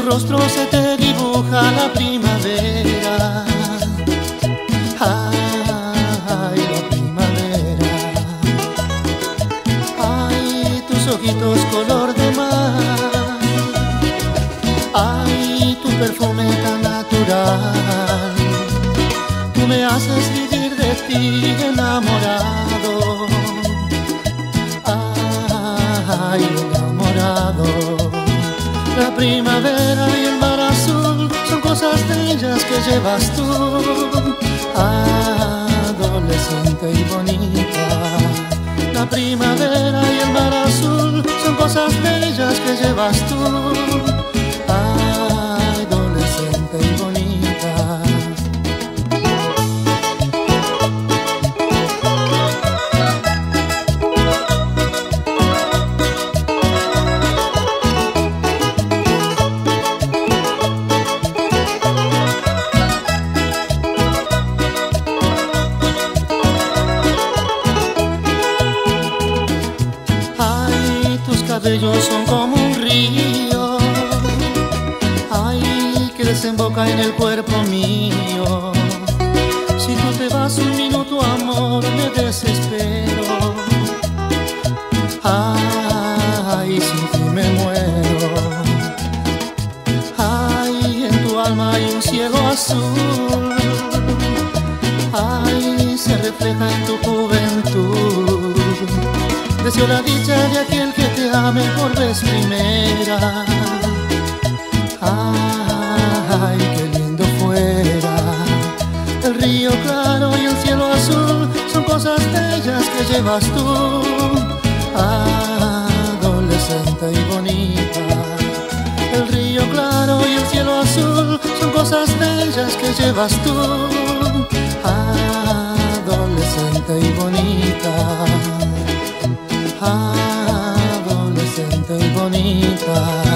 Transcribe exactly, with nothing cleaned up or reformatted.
tu rostro se te dibuja la primavera. Ay, la primavera. Ay, tus ojitos color de mar. Ay, tu perfume tan natural. Tú me haces vivir de ti enamorado. Ay, enamorado. La primavera y el mar azul son cosas bellas que llevas tú, adolescente y bonita. La primavera y el mar azul son cosas bellas que llevas tú, adolescente y bonita. Tus cabellos son como un río, ay, que desemboca en el cuerpo mío. Si tú te vas un minuto, amor, me desespero. Ay, sin ti me muero. Ay, en tu alma hay un cielo azul. Ay, se refleja en tu juventud. Deseo la dicha de aquel que te ame por vez primera. Ay, qué lindo fuera. El río claro y el cielo azul son cosas bellas que llevas tú, adolescente y bonita. El río claro y el cielo azul son cosas bellas que llevas tú, adolescente y bonita. Adolescente y bonita.